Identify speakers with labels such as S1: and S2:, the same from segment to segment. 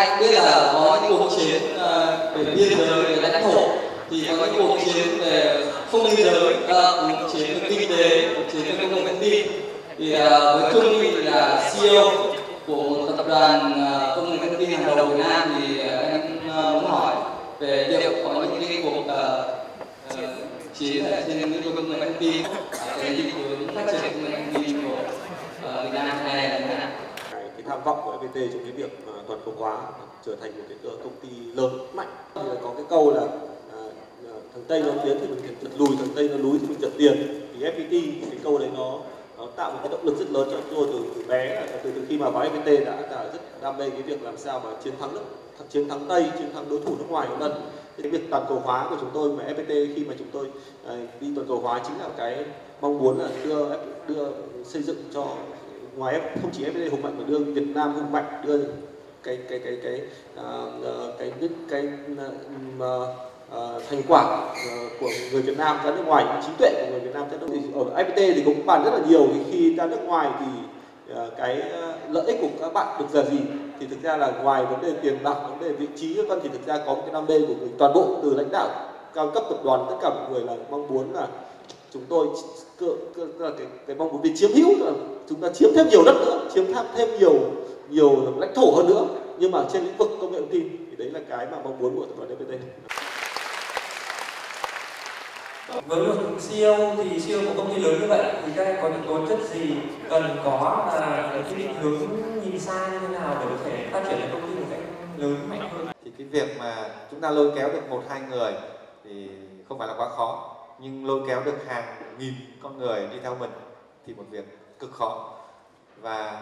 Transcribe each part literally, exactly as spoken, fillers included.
S1: ai cũng biết là có những cuộc chiến uh, về biên giới, về lãnh thổ, thì có những cuộc chiến về không biên giới, uh, cuộc chiến về kinh tế, cuộc chiến về công nghệ thông tin. Thì uh, với Trung thì là xê e ô của một tập đoàn uh, công nghệ thông tin hàng đầu Việt Nam, thì uh, em uh, muốn hỏi về việc có những cái cuộc uh, uh, chiến ở trên lĩnh vực công nghệ thông tin, cái định hướng phát triển công nghệ thông tin của uh, Việt Nam này là như thế nào?
S2: Cái tham vọng của ép pê tê trong cái việc uh, toàn cầu hóa trở thành một cái công ty lớn mạnh, thì là có cái câu là uh, thằng Tây nó tiến thì mình trượt lùi, thằng Tây nó lùi thì mình trượt tiền. Thì ép pê tê, cái câu đấy nó nó tạo một cái động lực rất lớn cho tôi từ, từ bé, từ từ khi mà vào ép pê tê đã, đã rất đam mê cái việc làm sao mà chiến thắng nước, chiến thắng Tây, chiến thắng đối thủ nước ngoài vân vân. Cái việc toàn cầu hóa của chúng tôi mà ép pê tê khi mà chúng tôi uh, đi toàn cầu hóa chính là cái mong muốn là đưa đưa xây dựng cho ngoài không chỉ ép pê tê hùng mạnh mà đưa Việt Nam hùng mạnh, đưa cái cái cái cái uh, cái cái, cái uh, uh, thành quả uh, của người Việt Nam ra nước ngoài, trí tuệ của người Việt Nam ra nước ngoài. Ở ép pê tê thì cũng bàn rất là nhiều, thì khi ra nước ngoài thì uh, cái uh, lợi ích của các bạn được là gì? Thì thực ra là ngoài vấn đề tiền bạc, vấn đề vị trí vân, thì thực ra có một cái đam mê của người toàn bộ từ lãnh đạo cao cấp tập đoàn, tất cả mọi người là mong muốn là chúng tôi cơ, cơ, cơ, cái, cái mong muốn vì chiếm hữu là chúng ta chiếm thêm nhiều đất nữa, chiếm thêm nhiều nhiều lãnh thổ hơn nữa, nhưng mà trên lĩnh vực công nghệ thông tin thì đấy là cái mà mong muốn của tập đoàn ép pê tê.
S3: Với một xê e ô thì xê e ô của công ty lớn như vậy thì các em có những tố chất gì cần có, và cái định hướng nhìn xa như thế nào để có thể phát triển công ty một cách lớn mạnh hơn?
S4: Thì cái việc mà chúng ta lôi kéo được một hai người thì không phải là quá khó, nhưng lôi kéo được hàng nghìn con người đi theo mình thì một việc cực khó. Và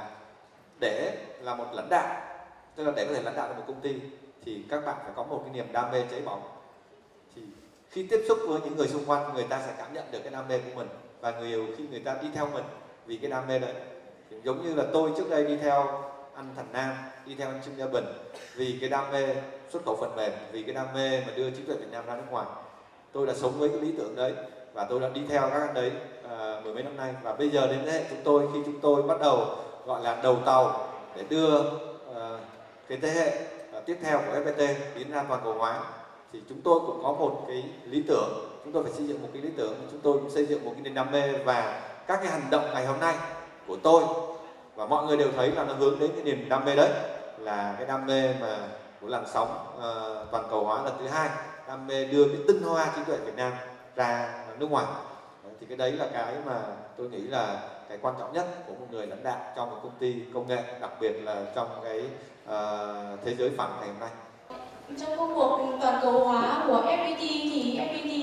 S4: để là một lãnh đạo, tức là để có thể lãnh đạo được một công ty thì các bạn phải có một cái niềm đam mê cháy bỏng. Thì khi tiếp xúc với những người xung quanh, người ta sẽ cảm nhận được cái đam mê của mình, và nhiều khi người ta đi theo mình vì cái đam mê đấy. Thì giống như là tôi trước đây đi theo anh Thành Nam, đi theo anh Trương Gia Bình vì cái đam mê xuất khẩu phần mềm, vì cái đam mê mà đưa trí tuệ Việt Nam ra nước ngoài. Tôi đã sống với cái lý tưởng đấy và tôi đã đi theo các anh đấy à, mười mấy năm nay. Và bây giờ đến thế hệ chúng tôi, khi chúng tôi bắt đầu gọi là đầu tàu để đưa à, cái thế hệ à, tiếp theo của ép pê tê tiến ra toàn cầu hóa, thì chúng tôi cũng có một cái lý tưởng, chúng tôi phải xây dựng một cái lý tưởng, chúng tôi cũng xây dựng một cái niềm đam mê. Và các cái hành động ngày hôm nay của tôi và mọi người đều thấy là nó hướng đến cái niềm đam mê đấy, là cái đam mê mà của làn sóng uh, toàn cầu hóa lần thứ hai, đam mê đưa cái tinh hoa trí tuệ Việt Nam ra nước ngoài. Thì cái đấy là cái mà tôi nghĩ là cái quan trọng nhất của một người lãnh đạo trong một công ty công nghệ, đặc biệt là trong cái uh, thế giới phẳng ngày hôm nay.
S5: Trong công cuộc toàn cầu hóa của ép pê tê thì ép pê tê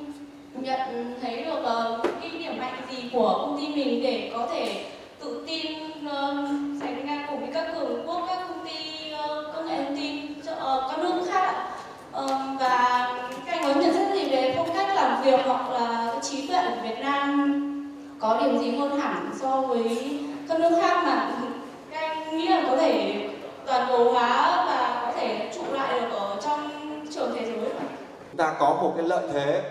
S5: nhận thấy được uh, cái điểm mạnh gì của công ty mình để có thể tự tin uh, sánh ngang cùng với các cường quốc, các công ty uh, công nghệ thông tin cho uh, các nước khác. Uh, và các anh có nhận xét gì về phong cách làm việc hoặc là trí tuệ của Việt Nam có điểm gì hơn hẳn so với các nước khác mà các anh nghĩ là có thể toàn cầu hóa và có thể trụ lại được ở trong trường thế giới?
S4: Chúng ta có một cái lợi thế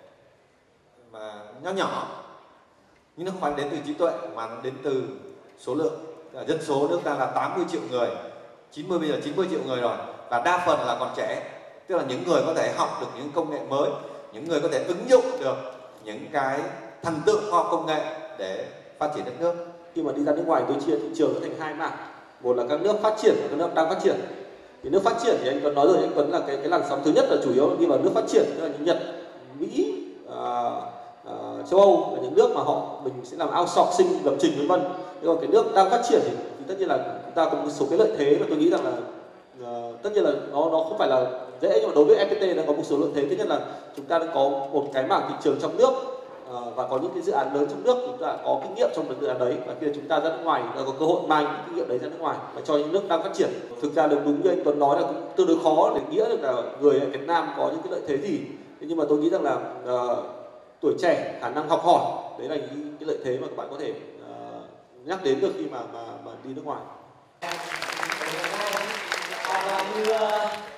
S4: mà nhỏ nhỏ, nhưng nó không phải đến từ trí tuệ mà nó đến từ số lượng. Dân số nước ta là tám mươi triệu người, chín mươi bây giờ chín mươi triệu người rồi, và đa phần là còn trẻ. Tức là những người có thể học được những công nghệ mới, những người có thể ứng dụng được những cái thần tượng khoa học công nghệ để phát triển đất nước.
S2: Khi mà đi ra nước ngoài, tôi chia thị trường thành hai mảng. Một là các nước phát triển và các nước đang phát triển. Thì nước phát triển thì anh Tuấn nói rồi, anh Tuấn là cái cái làn sóng thứ nhất là chủ yếu là đi vào nước phát triển, tức là như Nhật, Mỹ, à, à, châu Âu là những nước mà họ mình sẽ làm outsourcing lập trình vân vân. Nhưng còn cái nước đang phát triển thì, thì tất nhiên là chúng ta có một số cái lợi thế mà tôi nghĩ rằng là uh, tất nhiên là nó nó không phải là dễ, nhưng mà đối với ép pê tê nó có một số lợi thế. Thứ nhất là chúng ta đang có một cái mảng thị trường trong nước, uh, và có những cái dự án lớn trong nước, chúng ta có kinh nghiệm trong dự án đấy, và khi chúng ta ra nước ngoài chúng ta có cơ hội mang những kinh nghiệm đấy ra nước ngoài và cho những nước đang phát triển. Thực ra được đúng như anh Tuấn nói là cũng tương đối khó để nghĩa được là người ở Việt Nam có những cái lợi thế gì. Thế nhưng mà tôi nghĩ rằng là uh, tuổi trẻ, khả năng học hỏi, đấy là những cái lợi thế mà các bạn có thể uh, nhắc đến được khi mà mà mà đi nước ngoài.
S1: Như